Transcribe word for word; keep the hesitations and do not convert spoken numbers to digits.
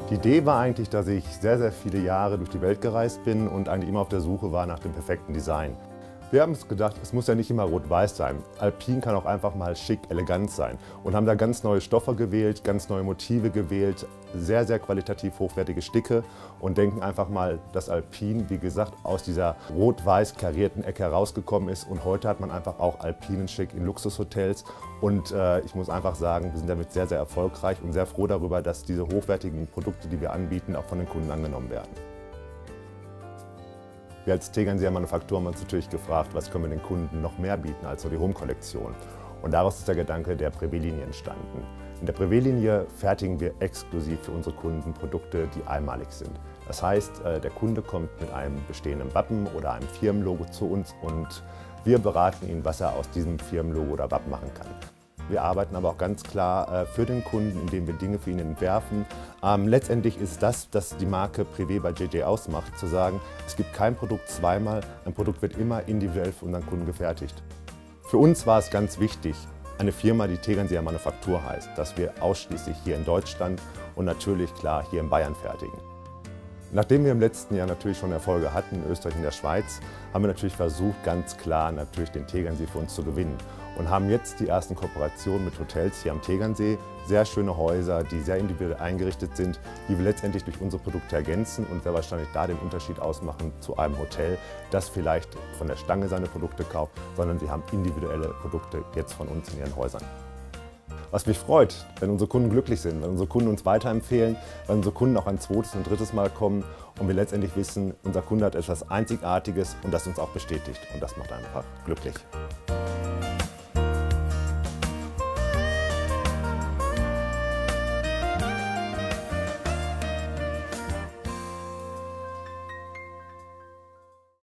Die Idee war eigentlich, dass ich sehr, sehr viele Jahre durch die Welt gereist bin und eigentlich immer auf der Suche war nach dem perfekten Design. Wir haben uns gedacht, es muss ja nicht immer rot-weiß sein. Alpin kann auch einfach mal schick, elegant sein und haben da ganz neue Stoffe gewählt, ganz neue Motive gewählt, sehr, sehr qualitativ hochwertige Sticke und denken einfach mal, dass Alpin, wie gesagt, aus dieser rot-weiß karierten Ecke herausgekommen ist und heute hat man einfach auch alpinen Schick in Luxushotels und äh, ich muss einfach sagen, wir sind damit sehr, sehr erfolgreich und sehr froh darüber, dass diese hochwertigen Produkte, die wir anbieten, auch von den Kunden angenommen werden. Wir als Tegernseer Manufaktur haben uns natürlich gefragt, was können wir den Kunden noch mehr bieten als so die Home-Kollektion. Und daraus ist der Gedanke der Privé-Linie entstanden. In der Privé-Linie fertigen wir exklusiv für unsere Kunden Produkte, die einmalig sind. Das heißt, der Kunde kommt mit einem bestehenden Wappen oder einem Firmenlogo zu uns und wir beraten ihn, was er aus diesem Firmenlogo oder Wappen machen kann. Wir arbeiten aber auch ganz klar für den Kunden, indem wir Dinge für ihn entwerfen. Ähm, letztendlich ist das, was die Marke Privé bei J J ausmacht, zu sagen, es gibt kein Produkt zweimal, ein Produkt wird immer individuell für unseren Kunden gefertigt. Für uns war es ganz wichtig, eine Firma, die Tegernseer Manufaktur heißt, dass wir ausschließlich hier in Deutschland und natürlich klar hier in Bayern fertigen. Nachdem wir im letzten Jahr natürlich schon Erfolge hatten in Österreich und der Schweiz, haben wir natürlich versucht, ganz klar natürlich den Tegernsee für uns zu gewinnen und haben jetzt die ersten Kooperationen mit Hotels hier am Tegernsee. Sehr schöne Häuser, die sehr individuell eingerichtet sind, die wir letztendlich durch unsere Produkte ergänzen und sehr wahrscheinlich da den Unterschied ausmachen zu einem Hotel, das vielleicht von der Stange seine Produkte kauft, sondern sie haben individuelle Produkte jetzt von uns in ihren Häusern. Was mich freut, wenn unsere Kunden glücklich sind, wenn unsere Kunden uns weiterempfehlen, wenn unsere Kunden auch ein zweites und drittes Mal kommen und wir letztendlich wissen, unser Kunde hat etwas Einzigartiges und das uns auch bestätigt und das macht einfach glücklich.